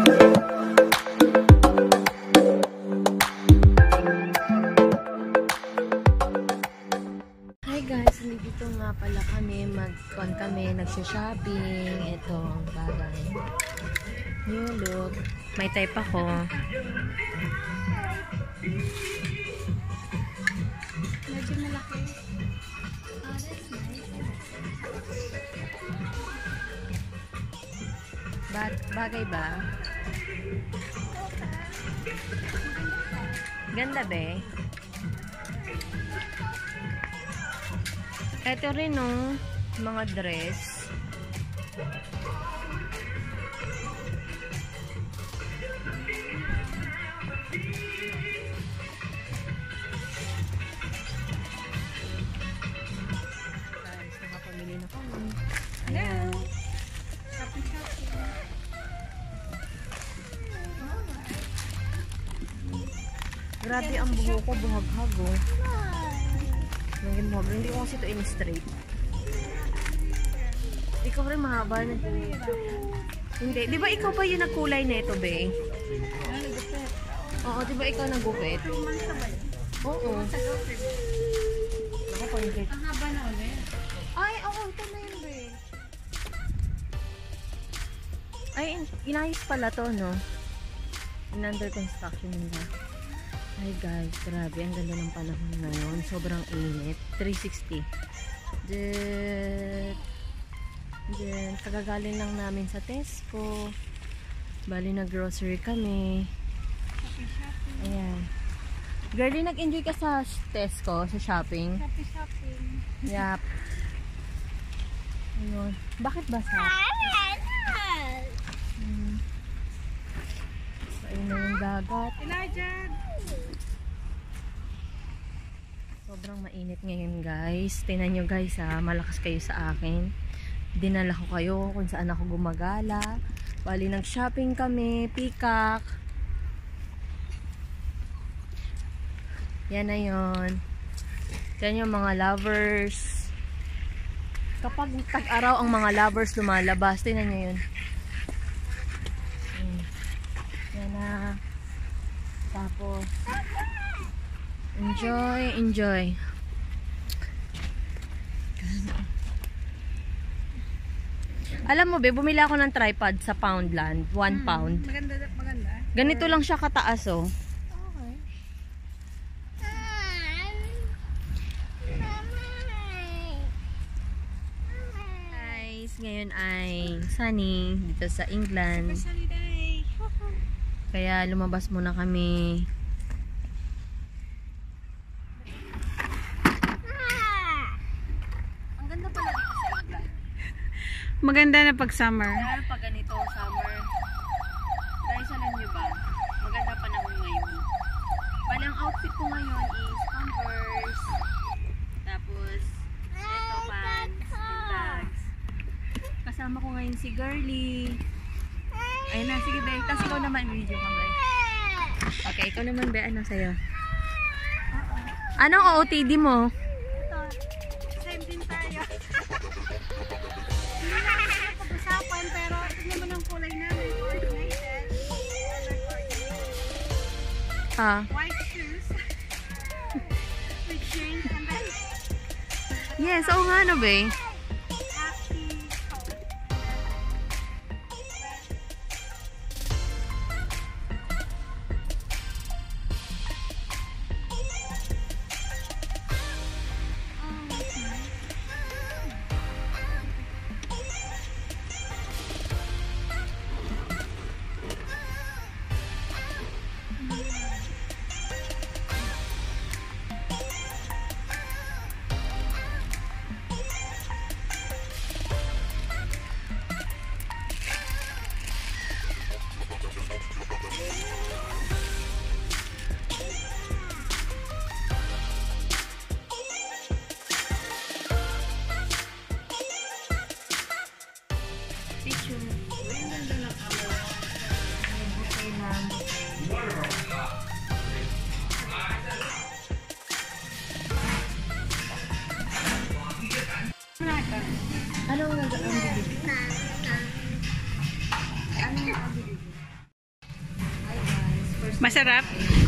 Dito nga pala kami, nagsha-shopping. Ito, bagay. New look. May type ako. Medyo malaki. That's nice. Bagay ba? Ganda be. Ito rin no, mga dress. Guys, nakapamili na kami. Ayan. Grabe ang buho ko, buhag-hag oh. Hindi ko kasi ito in-straight. Ikaw rin mahaba na. Hindi. Di ba ikaw pa yung nagkulay na ito, be? Oo, di ba ikaw nagupit? Oo. Ako pa yung ang haba na ulit. Ay, oo. Ito na yun, be. Ay, inayos pala to, no? In-under construction nila. Ay guys, grabe. Ang ganda ng panahon ngayon. Sobrang init. 360. Then, kagagaling lang namin sa Tesco. Bali, nag-grocery kami. Ayan. Girlie, nag-enjoy ka sa Tesco, sa shopping? Shopping. Yap. Ayun. Bakit basa? Ayun na yung dagat. Elijah! Sobrang mainit ngayon guys. Tingnan nyo guys ha, malakas kayo sa akin. Dinala ko kayo kung saan ako gumagala. Bali nag-shopping kami, Peacock. Yan na yun. Yan yung mga lovers. Kapag tag-araw ang mga lovers lumalabas, tingnan nyo yun. Yan na. Tapos enjoy. Alam mo be, bumili ako ng tripod sa Poundland, 1 pound. Maganda. Ganito lang siya kataas oh. Okay. Guys, ngayon ay sunny dito sa England. Sunny day. Kaya lumabas muna kami. Maganda na pag summer. Lalo pag ganito, summer. Guys, alam nyo ba? Maganda panahon ngayon. Palang outfit ko ngayon is Converse. Tapos, ito pants and bags. Kasama ko ngayon si Girlie. Ayun na, sige be. Tapos ikaw naman, video ka be. Okay, ikaw naman be. Ano sa'yo? Anong OOTD mo? Same din tayo. Hindi na kasi pag-usapan, pero tignan mo ng kulay namin. Coordinated. White shoes. With jeans and then Yes, oo nga no be. khaki coat. Picture. Anong nag-ang Masarap?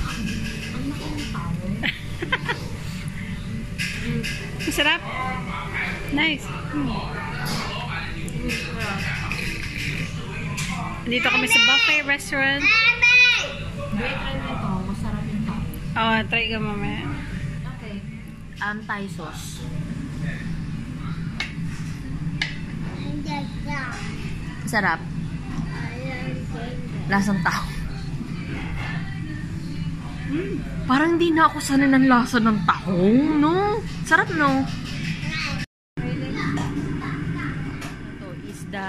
Masarap? Nice. Dito kami sa buffet restaurant. Try mo ito. Masarap yung tao. Oh, try ka mamaya. Okay. Thai sauce. Sarap. Lasang tao. Parang hindi na ako sanay ng lasa ng tahong, no? Sarap, no? Ito is the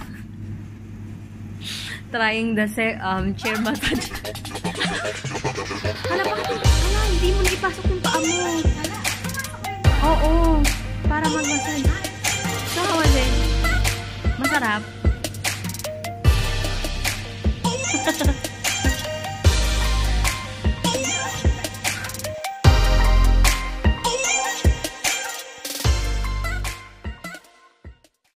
trying the chair massage. Hala, hindi mo na ipasok yung paa mo. Oo, para mag-massage. Saka din. Masarap.